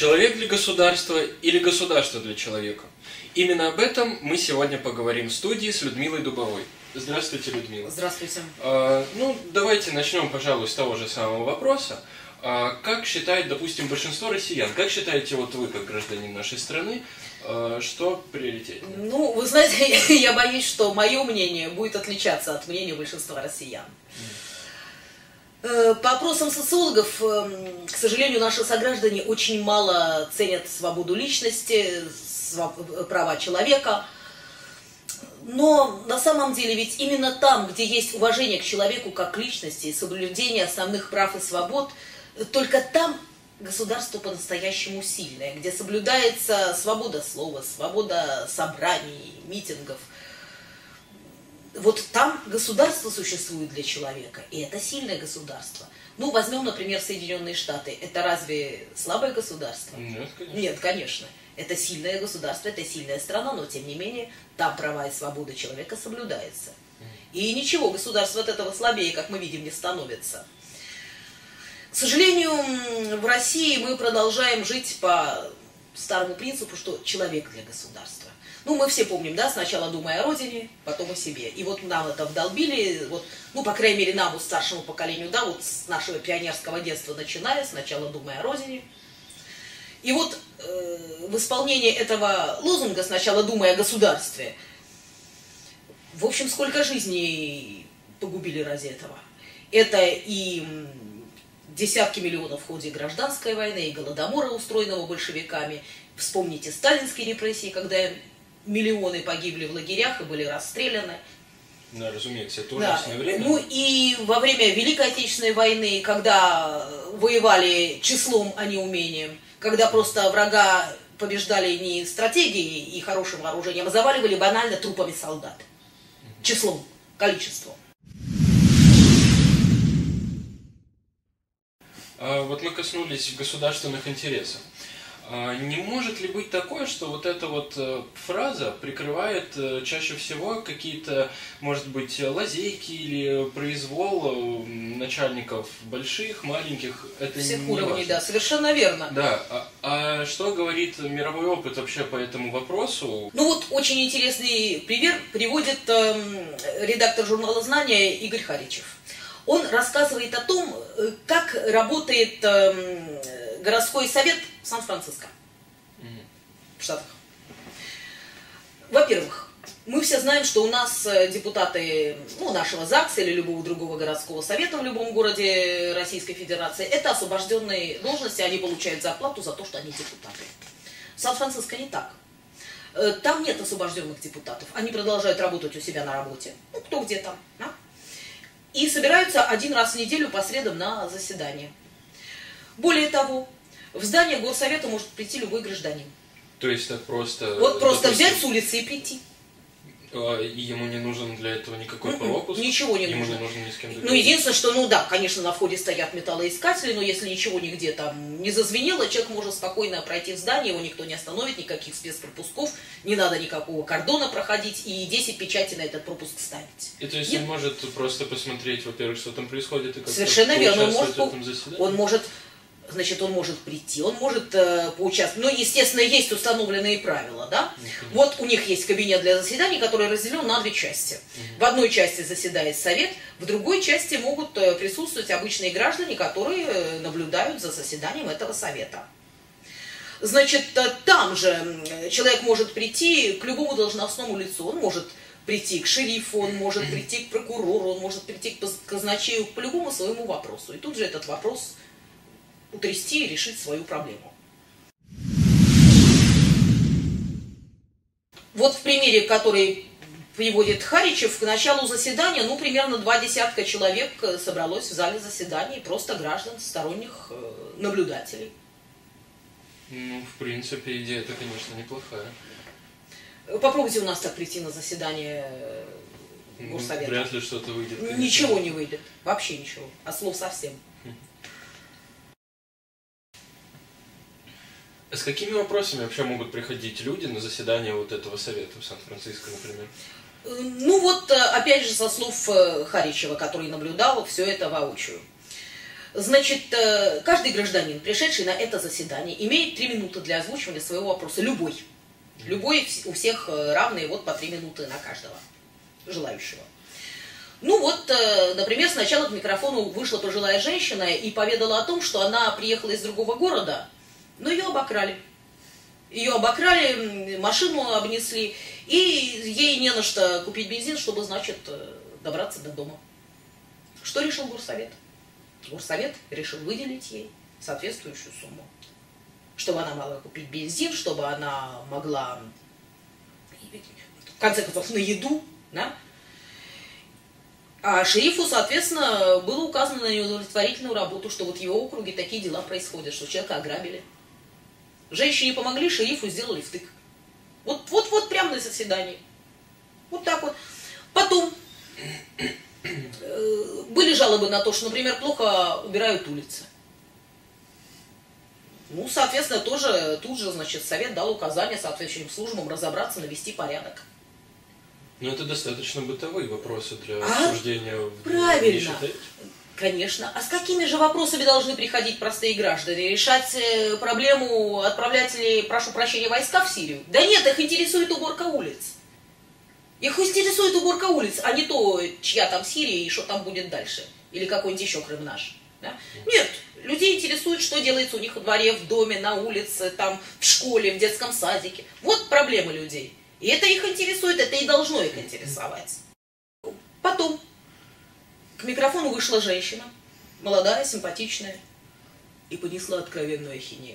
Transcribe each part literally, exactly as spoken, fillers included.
Человек для государства или государство для человека? Именно об этом мы сегодня поговорим в студии с Людмилой Дубовой. Здравствуйте, Людмила. Здравствуйте. А, ну, давайте начнем, пожалуй, с того же самого вопроса. А, как считает, допустим, большинство россиян, как считаете вот вы, как гражданин нашей страны, а, что приоритетнее? Ну, вы знаете, я боюсь, что мое мнение будет отличаться от мнения большинства россиян. По опросам социологов, к сожалению, наши сограждане очень мало ценят свободу личности, права человека. Но на самом деле ведь именно там, где есть уважение к человеку как к личности и соблюдение основных прав и свобод, только там государство по-настоящему сильное, где соблюдается свобода слова, свобода собраний, митингов. Вот там государство существует для человека, и это сильное государство. Ну, возьмем, например, Соединенные Штаты. Это разве слабое государство? Нет, конечно. Нет, конечно. Это сильное государство, это сильная страна, но тем не менее там права и свободы человека соблюдаются. И ничего, государство от этого слабее, как мы видим, не становится. К сожалению, в России мы продолжаем жить по старому принципу, что человек для государства. Ну, мы все помним, да, сначала думая о родине, потом о себе. И вот нам это вдолбили, вот, ну, по крайней мере, нам, вот, старшему поколению, да, вот с нашего пионерского детства начиная, сначала думая о родине. И вот э, в исполнении этого лозунга, сначала думая о государстве, в общем, сколько жизней погубили ради этого. Это и десятки миллионов в ходе гражданской войны, и голодомора, устроенного большевиками. Вспомните сталинские репрессии, когда миллионы погибли в лагерях и были расстреляны. Да, разумеется, это Да. ужасное время. Ну и во время Великой Отечественной войны, когда воевали числом, а не умением, когда просто врага побеждали не стратегией и хорошим вооружением, а заваливали банально трупами солдат. Числом, количеством. А вот мы коснулись государственных интересов. Не может ли быть такое, что вот эта вот фраза прикрывает чаще всего какие-то, может быть, лазейки или произвол начальников больших, маленьких? Это Всех не уровней, важно. да, совершенно верно. Да, а, а что говорит мировой опыт вообще по этому вопросу? Ну вот очень интересный пример приводит э, редактор журнала «Знания» Игорь Харичев. Он рассказывает о том, как работает э, городской совет в Сан-Франциско, mm-hmm. в Штатах. Во-первых, мы все знаем, что у нас депутаты ну, нашего ЗАГСа или любого другого городского совета в любом городе Российской Федерации, это освобожденные должности, они получают зарплату за то, что они депутаты. В Сан-Франциско не так. Там нет освобожденных депутатов, они продолжают работать у себя на работе, ну кто где там, да? И собираются один раз в неделю по средам на заседание. Более того, в здание горсовета может прийти любой гражданин. То есть так просто... Вот просто допустим, взять с улицы и прийти. И ему не нужен для этого никакой пропуск? Ничего не ему нужно. не нужно ни с кем Ну, единственное, что, ну да, конечно, на входе стоят металлоискатели, но если ничего нигде там не зазвенело, человек может спокойно пройти в здание, его никто не остановит, никаких спецпропусков, не надо никакого кордона проходить, и десять печатей на этот пропуск ставить. И то есть Нет? он может просто посмотреть, во-первых, что там происходит, и как-то Совершенно верно, он может, в этом заседании? он может, значит, он может прийти, он может э, поучаствовать. Ну, естественно, есть установленные правила, да? Mm-hmm. Вот у них есть кабинет для заседаний, который разделен на две части. Mm-hmm. В одной части заседает совет, в другой части могут э, присутствовать обычные граждане, которые э, наблюдают за заседанием этого совета. Значит, э, там же человек может прийти к любому должностному лицу, он может прийти к шерифу, он может прийти к прокурору, он может прийти к казначею, по любому своему вопросу. И тут же этот вопрос утрясти и решить свою проблему. Вот в примере, который приводит Харичев, к началу заседания, ну, примерно два десятка человек собралось в зале заседаний, просто граждан, сторонних наблюдателей. Ну, в принципе, идея-то, конечно, неплохая. Попробуйте у нас так прийти на заседание горсовета. Вряд ли что-то выйдет. Конечно. Ничего не выйдет, вообще ничего, от слов совсем. С какими вопросами вообще могут приходить люди на заседание вот этого совета в Сан-Франциско, например? Ну вот, опять же, со слов Харичева, который наблюдал все это воочию. Значит, каждый гражданин, пришедший на это заседание, имеет три минуты для озвучивания своего вопроса. Любой. Любой, у всех равные, вот по три минуты на каждого желающего. Ну вот, например, сначала к микрофону вышла пожилая женщина и поведала о том, что она приехала из другого города, но ее обокрали. Ее обокрали, машину обнесли, и ей не на что купить бензин, чтобы, значит, добраться до дома. Что решил горсовет? Горсовет решил выделить ей соответствующую сумму, чтобы она могла купить бензин, чтобы она могла, в конце концов, на еду, да? А шерифу, соответственно, было указано на неудовлетворительную работу, что вот в его округе такие дела происходят, что человека ограбили. Женщине помогли, шерифу сделали втык. Вот, вот, вот прямо на заседании. Вот так вот. Потом были жалобы на то, что, например, плохо убирают улицы. Ну, соответственно, тоже тут же, значит, совет дал указание соответствующим службам разобраться, навести порядок. Ну, это достаточно бытовые вопросы для а? обсуждения. Правильно. Конечно. А с какими же вопросами должны приходить простые граждане? Решать проблему, отправлять ли, прошу прощения, войска в Сирию? Да нет, их интересует уборка улиц. Их интересует уборка улиц, а не то, чья там Сирия и что там будет дальше. Или какой-нибудь еще Крым наш. Да? Нет, людей интересует, что делается у них во дворе, в доме, на улице, там, в школе, в детском садике. Вот проблемы людей. И это их интересует, это и должно их интересовать. Потом к микрофону вышла женщина, молодая, симпатичная, и понесла откровенную ахинею.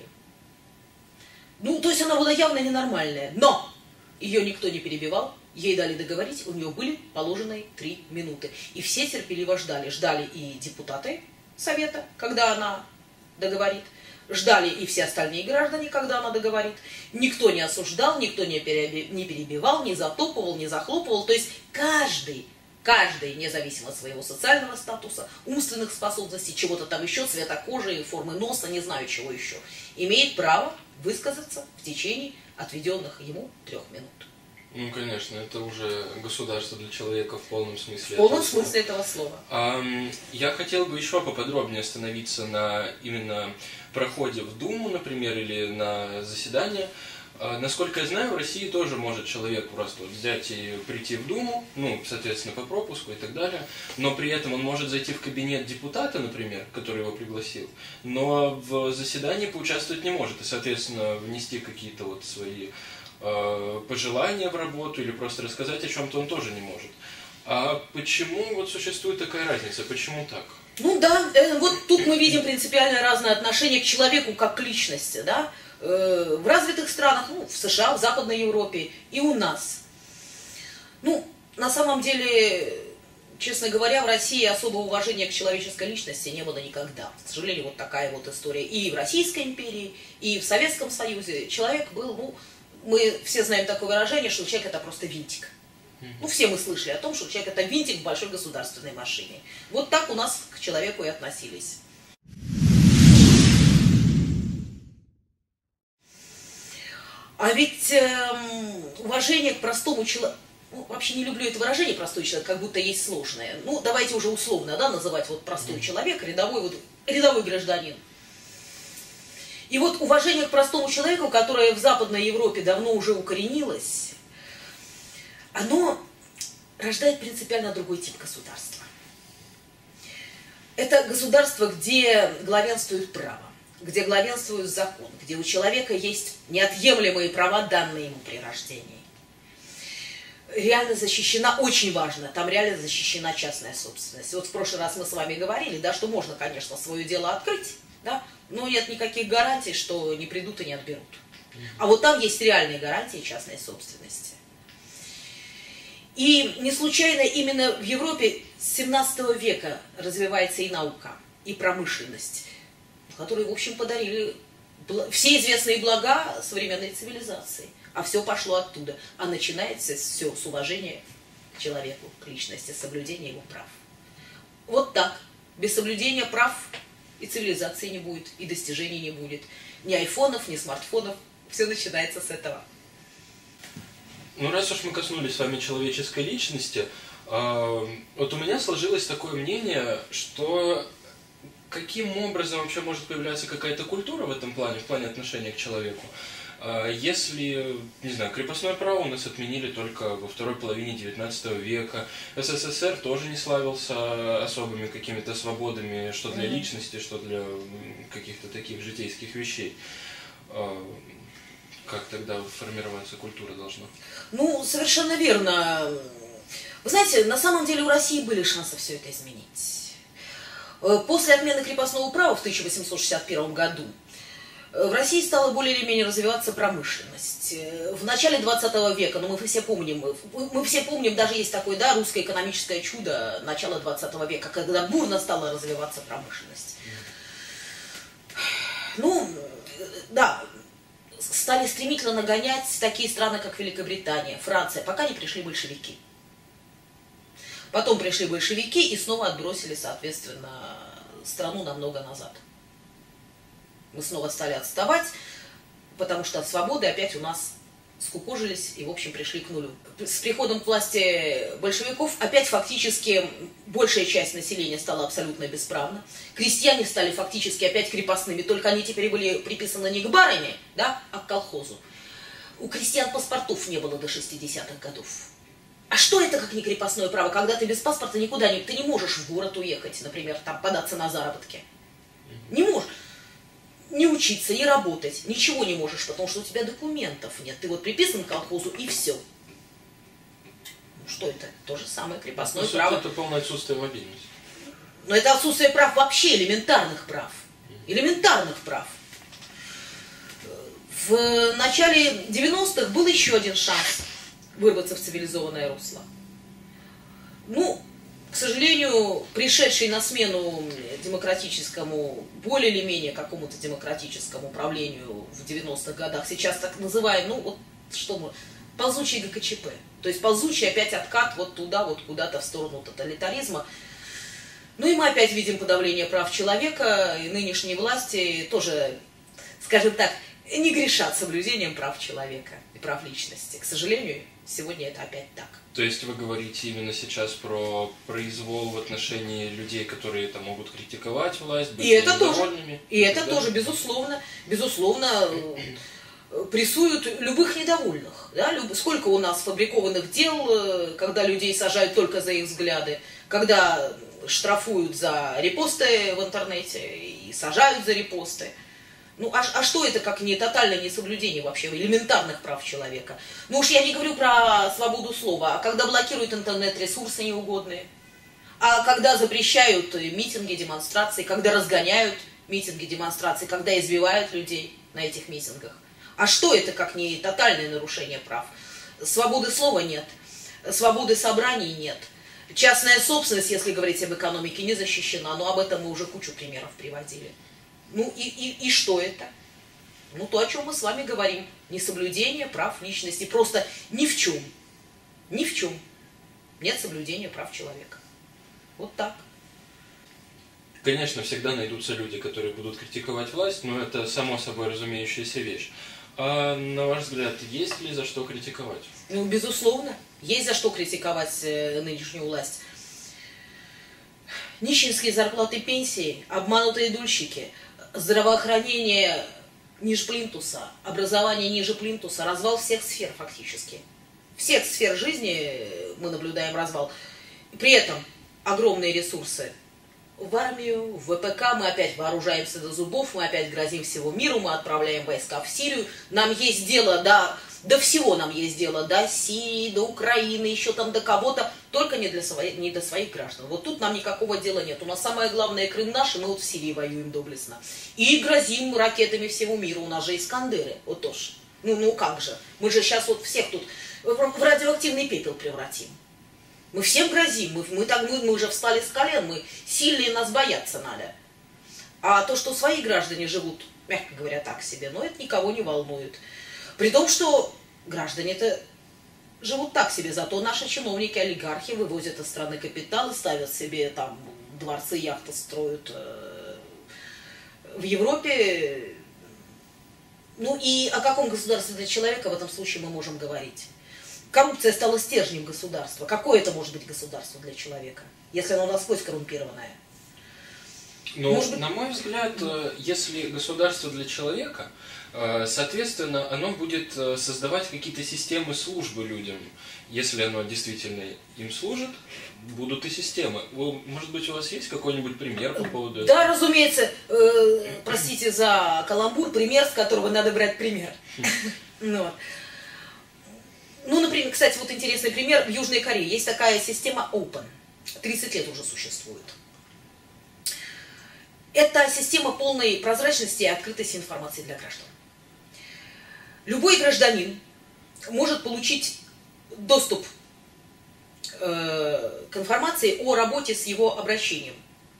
Ну, то есть она была явно ненормальная, но ее никто не перебивал, ей дали договорить, у нее были положенные три минуты. И все терпеливо ждали. Ждали и депутаты совета, когда она договорит, ждали и все остальные граждане, когда она договорит. Никто не осуждал, никто не перебивал, не затопывал, не захлопывал. То есть каждый, каждый, независимо от своего социального статуса, умственных способностей, чего-то там еще, цвета кожи, формы носа, не знаю чего еще, имеет право высказаться в течение отведенных ему трех минут. Ну, конечно, это уже государство для человека в полном смысле. В полном смысле этого слова. А, я хотел бы еще поподробнее остановиться на именно проходе в Думу, например, или на заседание. А, насколько я знаю, в России тоже может человек просто вот взять и прийти в Думу, ну, соответственно, по пропуску и так далее, но при этом он может зайти в кабинет депутата, например, который его пригласил, но в заседании поучаствовать не может и, соответственно, внести какие-то вот свои пожелания в работу или просто рассказать о чем-то он тоже не может. А почему вот существует такая разница? Почему так? Ну да, вот тут мы видим принципиально разное отношение к человеку как к личности, да? В развитых странах, ну, в США, в Западной Европе и у нас. Ну, на самом деле, честно говоря, в России особого уважения к человеческой личности не было никогда. К сожалению, вот такая вот история. И в Российской империи, и в Советском Союзе человек был, ну, мы все знаем такое выражение, что человек это просто винтик. Ну, все мы слышали о том, что человек это винтик в большой государственной машине. Вот так у нас к человеку и относились. А ведь эм, уважение к простому человеку, ну, вообще не люблю это выражение простой человек, как будто есть сложное. Ну, давайте уже условно, да, называть вот простой человек, рядовой, вот, рядовой гражданин. И вот уважение к простому человеку, которое в Западной Европе давно уже укоренилось, оно рождает принципиально другой тип государства. Это государство, где главенствует право, где главенствует закон, где у человека есть неотъемлемые права, данные ему при рождении. Реально защищена, очень важно, там реально защищена частная собственность. Вот в прошлый раз мы с вами говорили, да, что можно, конечно, свое дело открыть, да, но нет никаких гарантий, что не придут и не отберут. А вот там есть реальные гарантии частной собственности. И не случайно именно в Европе с семнадцатого века развивается и наука, и промышленность, которые, в общем, подарили все известные блага современной цивилизации. А все пошло оттуда. А начинается все с уважения к человеку, к личности, с соблюдения его прав. Вот так. Без соблюдения прав и цивилизации не будет, и достижений не будет. Ни айфонов, ни смартфонов. Все начинается с этого. Ну, раз уж мы коснулись с вами человеческой личности, э, вот у меня сложилось такое мнение, что каким образом вообще может появляться какая-то культура в этом плане, в плане отношения к человеку? Если, не знаю, крепостное право у нас отменили только во второй половине девятнадцатого века, СССР тоже не славился особыми какими-то свободами, что для личности, что для каких-то таких житейских вещей. Как тогда формироваться культура должна? Ну, совершенно верно. Вы знаете, на самом деле у России были шансы все это изменить. После отмены крепостного права в тысяча восемьсот шестьдесят первом году в России стала более или менее развиваться промышленность. В начале двадцатого века, ну мы все помним, мы все помним, даже есть такое, да, русское экономическое чудо начала двадцатого века, когда бурно стала развиваться промышленность. Ну, да, стали стремительно нагонять такие страны, как Великобритания, Франция, пока не пришли большевики. Потом пришли большевики и снова отбросили, соответственно, страну намного назад. Мы снова стали отставать, потому что от свободы опять у нас скукожились и, в общем, пришли к нулю. С приходом к власти большевиков опять фактически большая часть населения стала абсолютно бесправна. Крестьяне стали фактически опять крепостными, только они теперь были приписаны не к барыне, да, а к колхозу. У крестьян паспортов не было до шестидесятых годов. А что это как не крепостное право, когда ты без паспорта никуда не... Ты не можешь в город уехать, например, там податься на заработки. Не можешь. Не учиться, не работать, ничего не можешь, потому что у тебя документов нет. Ты вот приписан к колхозу и все. Ну что это? То же самое крепостное ну, право. Это полное отсутствие мобильности. Но это отсутствие прав вообще, элементарных прав. Элементарных прав. В начале девяностых был еще один шанс вырваться в цивилизованное русло. Ну, к сожалению, пришедший на смену демократическому, более или менее какому-то демократическому управлению в девяностых годах, сейчас так называем, ну вот что мы, ползучий ГКЧП. То есть ползучий опять откат вот туда, вот куда-то в сторону тоталитаризма. Ну и мы опять видим подавление прав человека, и нынешние власти тоже, скажем так, не грешат соблюдением прав человека и прав личности. К сожалению, сегодня это опять так. То есть вы говорите именно сейчас про произвол в отношении людей, которые там могут критиковать власть, быть и это недовольными? Тоже, и это тоже, безусловно, безусловно, прессуют любых недовольных. Да? Сколько у нас фабрикованных дел, когда людей сажают только за их взгляды, когда штрафуют за репосты в интернете и сажают за репосты. Ну, а, а что это, как не тотальное несоблюдение вообще элементарных прав человека? Ну уж я не говорю про свободу слова, а когда блокируют интернет-ресурсы неугодные, а когда запрещают митинги, демонстрации, когда разгоняют митинги, демонстрации, когда избивают людей на этих митингах. А что это, как не тотальное нарушение прав? Свободы слова нет, свободы собраний нет. Частная собственность, если говорить об экономике, не защищена, но об этом мы уже кучу примеров приводили. Ну и, и, и что это? Ну то, о чем мы с вами говорим. Несоблюдение прав личности. Просто ни в чем. Ни в чем. Нет соблюдения прав человека. Вот так. Конечно, всегда найдутся люди, которые будут критиковать власть, но это само собой разумеющаяся вещь. А на ваш взгляд, есть ли за что критиковать? Ну, безусловно. Есть за что критиковать э, нынешнюю власть. Нищенские зарплаты, пенсии, обманутые дольщики, здравоохранение ниже плинтуса, образование ниже плинтуса, развал всех сфер фактически. Всех сфер жизни мы наблюдаем развал. При этом огромные ресурсы в армию, в ВПК, мы опять вооружаемся до зубов, мы опять грозим всего миру, мы отправляем войска в Сирию. Нам есть дело до, до всего, нам есть дело до Сирии, до Украины, еще там до кого-то, только не, для своих, не до своих граждан. Вот тут нам никакого дела нет. У нас самое главное Крым наш, и мы вот в Сирии воюем доблестно. И грозим ракетами всему миру, у нас же Искандеры, вот тоже. Ну, ну как же, мы же сейчас вот всех тут в радиоактивный пепел превратим. Мы всем грозим, мы, мы, так, мы, мы уже встали с колен, мы сильные, нас бояться надо. А то, что свои граждане живут, мягко говоря, так себе, но это никого не волнует. При том, что граждане-то живут так себе, зато наши чиновники, олигархи вывозят из страны капиталы, ставят себе там дворцы, яхты строят э, в Европе. Ну и о каком государстве для человека в этом случае мы можем говорить? Коррупция стала стержнем государства. Какое это может быть государство для человека, если оно насквозь коррумпированное? Но, Может быть... на мой взгляд, если государство для человека, соответственно, оно будет создавать какие-то системы службы людям. Если оно действительно им служит, будут и системы. Может быть, у вас есть какой-нибудь пример по поводу этого? Да, разумеется. Э, простите за каламбур, пример, с которого надо брать пример. Ну, например, кстати, вот интересный пример. В Южной Корее есть такая система Open. тридцать лет уже существует. Это система полной прозрачности и открытости информации для граждан. Любой гражданин может получить доступ э, к информации о работе с его обращением.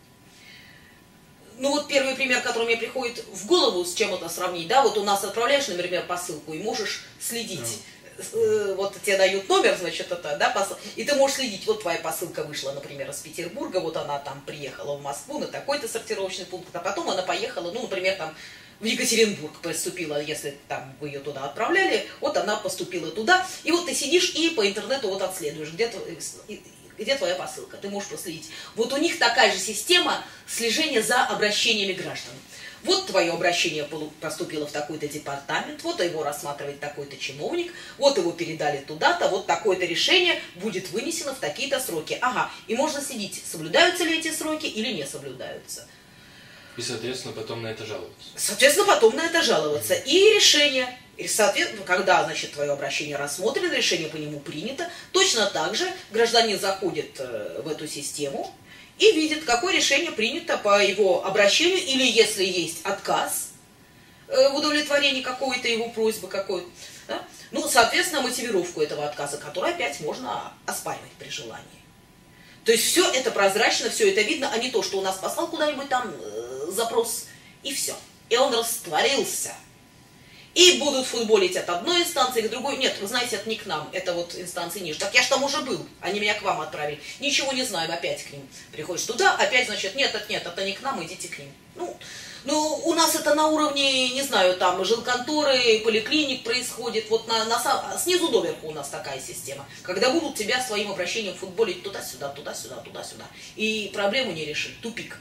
Ну вот первый пример, который мне приходит в голову, с чем это сравнить, да, вот у нас отправляешь, например, посылку и можешь следить. Mm. Вот тебе дают номер, значит, это, да, посыл, и ты можешь следить, вот твоя посылка вышла, например, из Петербурга, вот она там приехала в Москву на такой-то сортировочный пункт, а потом она поехала, ну, например, там, в Екатеринбург поступила, если там вы ее туда отправляли, вот она поступила туда, и вот ты сидишь и по интернету вот отследуешь, где, где твоя посылка, ты можешь проследить. Вот у них такая же система слежения за обращениями граждан. Вот твое обращение поступило в такой-то департамент, вот его рассматривает такой-то чиновник, вот его передали туда-то, вот такое-то решение будет вынесено в такие-то сроки. Ага, и можно следить, соблюдаются ли эти сроки или не соблюдаются. И, соответственно, потом на это жаловаться. Соответственно, потом на это жаловаться. И решение, и, соответственно, когда, значит, твое обращение рассмотрено, решение по нему принято, точно так же гражданин заходит в эту систему и видит, какое решение принято по его обращению, или если есть отказ в удовлетворении какой-то его просьбы, какой-то, да? Ну, соответственно, мотивировку этого отказа, которую опять можно оспаривать при желании. То есть все это прозрачно, все это видно, а не то, что у нас послал куда-нибудь там э, запрос, и все. И он растворился. И будут футболить от одной инстанции к другой. Нет, вы знаете, это не к нам, это вот инстанции ниже. Так я же там уже был, они меня к вам отправили. Ничего не знаем, опять к ним. Приходишь туда, опять, значит, нет, это нет, это не к нам, идите к ним. Ну, ну, у нас это на уровне, не знаю, там, жилконторы, поликлиник происходит. Вот на, на, снизу доверху у нас такая система. Когда будут тебя своим обращением футболить туда-сюда, туда-сюда, туда-сюда. И проблему не решить, тупик.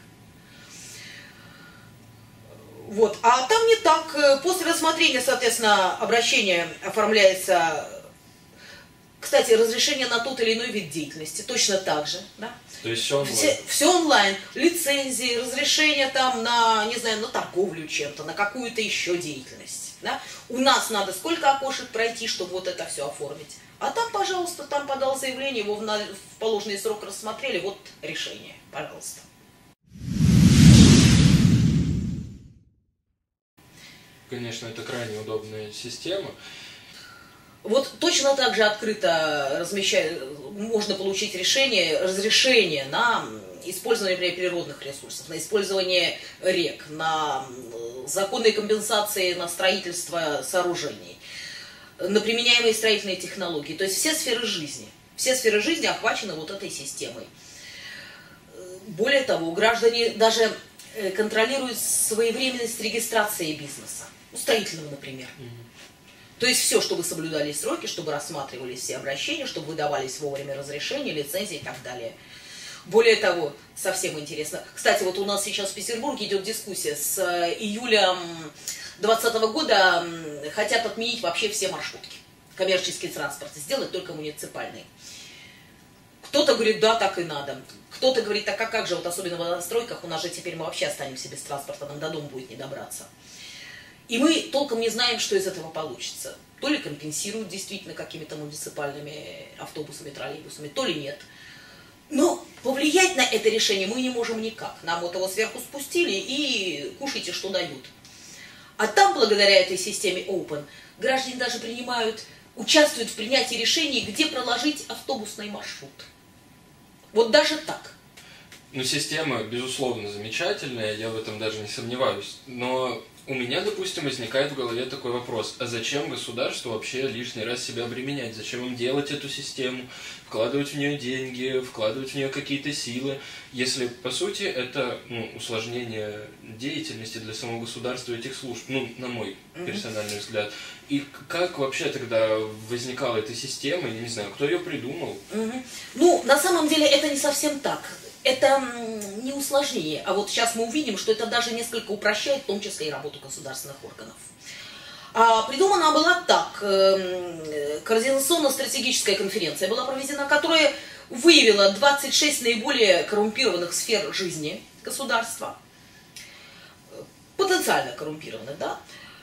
Вот. А там не так. После рассмотрения, соответственно, обращение оформляется, кстати, разрешение на тот или иной вид деятельности, точно так же, да? То есть все онлайн? Все, все онлайн. Лицензии, разрешение там на, не знаю, на торговлю чем-то, на какую-то еще деятельность, да? У нас надо сколько окошек пройти, чтобы вот это все оформить. А там, пожалуйста, там подал заявление, его в, на, в положенный срок рассмотрели, вот решение, пожалуйста. Конечно, это крайне удобная система. Вот точно так же открыто размещать, можно получить решение, разрешение на использование, например, природных ресурсов, на использование рек, на законные компенсации на строительство сооружений, на применяемые строительные технологии. То есть все сферы жизни. Все сферы жизни охвачены вот этой системой. Более того, граждане даже контролируют своевременность регистрации бизнеса. Ну, строительного, например. Mm-hmm. То есть все, чтобы соблюдались сроки, чтобы рассматривались все обращения, чтобы выдавались вовремя разрешения, лицензии и так далее. Более того, совсем интересно. Кстати, вот у нас сейчас в Петербурге идет дискуссия. С июля двадцатого года хотят отменить вообще все маршрутки. Коммерческий транспорт. Сделать только муниципальный. Кто-то говорит, да, так и надо. Кто-то говорит, так а как же, вот особенно в новостройках, у нас же теперь мы вообще останемся без транспорта, нам до дома будет не добраться. И мы толком не знаем, что из этого получится. То ли компенсируют действительно какими-то муниципальными автобусами, троллейбусами, то ли нет. Но повлиять на это решение мы не можем никак. Нам вот его сверху спустили и кушайте, что дают. А там, благодаря этой системе Open, граждане даже принимают, участвуют в принятии решений, где проложить автобусный маршрут. Вот даже так. Ну, система, безусловно, замечательная, я в этом даже не сомневаюсь. Но у меня, допустим, возникает в голове такой вопрос. А зачем государству вообще лишний раз себя обременять? Зачем им делать эту систему, вкладывать в нее деньги, вкладывать в нее какие-то силы, если, по сути, это ну, усложнение деятельности для самого государства этих служб, ну, на мой персональный взгляд. И как вообще тогда возникала эта система, я не знаю, кто ее придумал? Ну, на самом деле это не совсем так. это не усложнение, а вот сейчас мы увидим, что это даже несколько упрощает, в том числе и работу государственных органов. А придумана была так. Координационно-стратегическая конференция была проведена, которая выявила двадцать шесть наиболее коррумпированных сфер жизни государства, потенциально коррумпированных, да.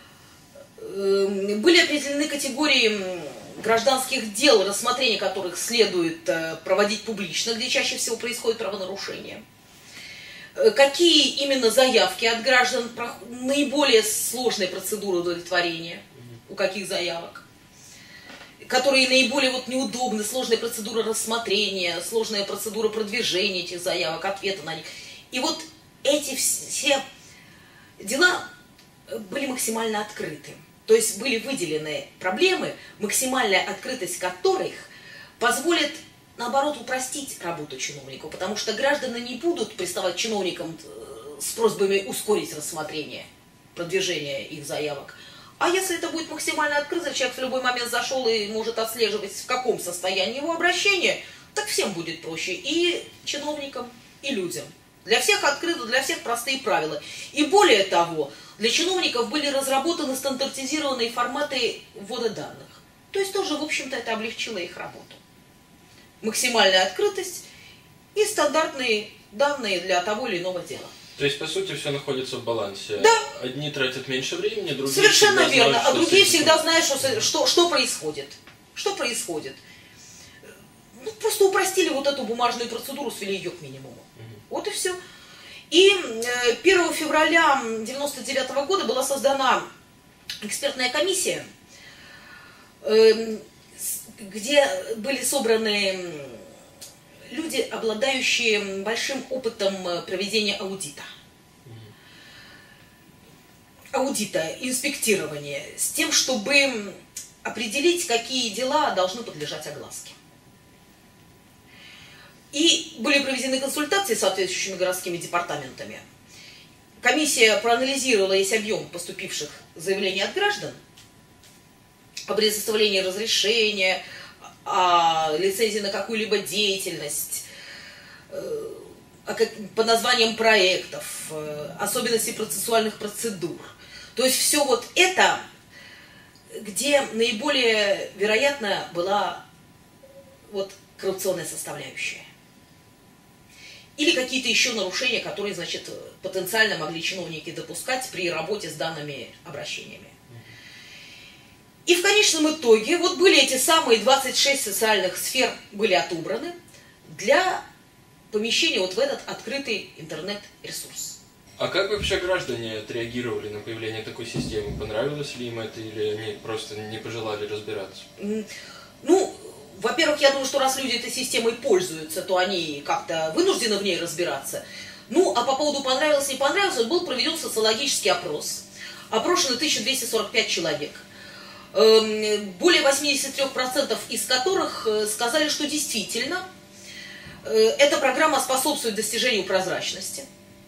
Были определены категории гражданских дел, рассмотрение которых следует проводить публично, где чаще всего происходит правонарушение. Какие именно заявки от граждан, наиболее сложные процедуры удовлетворения, у каких заявок, которые наиболее вот неудобны, сложная процедура рассмотрения, сложная процедура продвижения этих заявок, ответа на них. И вот эти все дела были максимально открыты. То есть были выделены проблемы, максимальная открытость которых позволит, наоборот, упростить работу чиновников, потому что граждане не будут приставать к чиновникам с просьбами ускорить рассмотрение, продвижение их заявок. А если это будет максимально открыто, человек в любой момент зашел и может отслеживать, в каком состоянии его обращение, так всем будет проще, и чиновникам, и людям. Для всех открыто, для всех простые правила. И более того, для чиновников были разработаны стандартизированные форматы ввода данных. То есть тоже, в общем-то, это облегчило их работу. Максимальная открытость и стандартные данные для того или иного дела. То есть, по сути, все находится в балансе. Да. Одни тратят меньше времени, другие Совершенно верно. знают, а другие всегда всегда знают, что, что, что происходит. Что происходит. Ну, просто упростили вот эту бумажную процедуру, свели ее к минимуму. Угу. Вот и все. И первого февраля тысяча девятьсот девяносто девятого года была создана экспертная комиссия, где были собраны люди, обладающие большим опытом проведения аудита. Аудита, инспектирования, с тем, чтобы определить, какие дела должны подлежать огласке. И были проведены консультации с соответствующими городскими департаментами. Комиссия проанализировала весь объем поступивших заявлений от граждан о предоставлении разрешения, о лицензии на какую-либо деятельность, по названиям проектов, особенности процессуальных процедур. То есть все вот это, где наиболее вероятно была вот коррупционная составляющая. Или какие-то еще нарушения, которые, значит, потенциально могли чиновники допускать при работе с данными обращениями. И в конечном итоге вот были эти самые двадцать шесть социальных сфер были отобраны для помещения вот в этот открытый интернет-ресурс. А как вообще граждане отреагировали на появление такой системы? Понравилось ли им это или они просто не пожелали разбираться? Ну, во-первых, я думаю, что раз люди этой системой пользуются, то они как-то вынуждены в ней разбираться. Ну, а по поводу понравилось, не понравилось, был проведен социологический опрос. Опрошено тысяча двести сорок пять человек. Более восемьдесят три процента из которых сказали, что действительно эта программа способствует достижению прозрачности.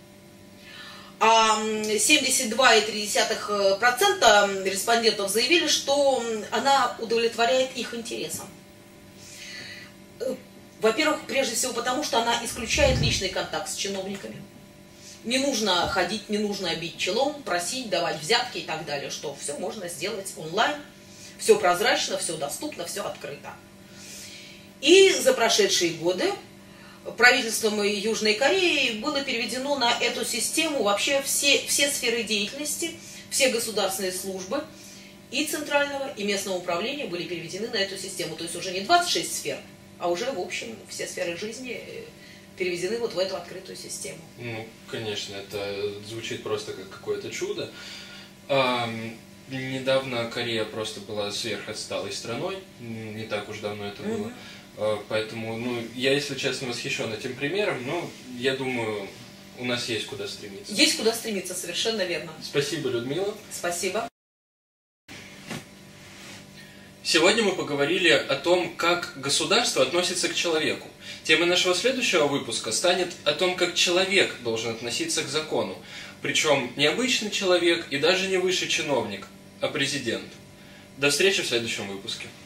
А семьдесят два и три десятых процента респондентов заявили, что она удовлетворяет их интересам. Во-первых, прежде всего потому, что она исключает личный контакт с чиновниками. Не нужно ходить, не нужно бить челом, просить, давать взятки и так далее, что все можно сделать онлайн, все прозрачно, все доступно, все открыто. И за прошедшие годы правительством Южной Кореи было переведено на эту систему вообще все, все сферы деятельности, все государственные службы и центрального, и местного управления были переведены на эту систему. То есть уже не двадцать шесть сфер, а уже, в общем, все сферы жизни переведены вот в эту открытую систему. Ну, конечно, это звучит просто как какое-то чудо. А, недавно Корея просто была сверхотсталой страной, не так уж давно это было. Mm-hmm. А, поэтому, ну, я, если честно, восхищен этим примером, но я думаю, у нас есть куда стремиться. Есть куда стремиться, совершенно верно. Спасибо, Людмила. Спасибо. Сегодня мы поговорили о том, как государство относится к человеку. Темой нашего следующего выпуска станет о том, как человек должен относиться к закону. Причем не обычный человек и даже не высший чиновник, а президент. До встречи в следующем выпуске.